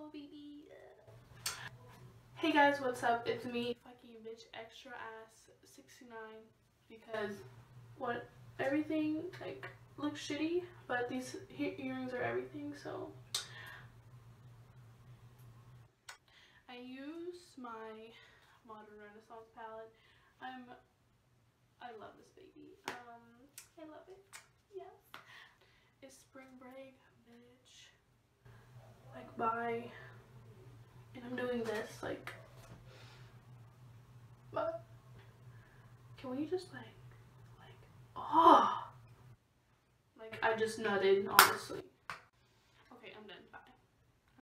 baby. Hey guys, what's up? It's me, fucking bitch extra ass 69, because what, everything like looks shitty, but these earrings are everything. So I use my Modern Renaissance palette. I love this baby. I love it. Yes. It's spring break, bitch. Like, bye. And I'm doing this, like, but can we just like, oh, like, I just nutted, honestly.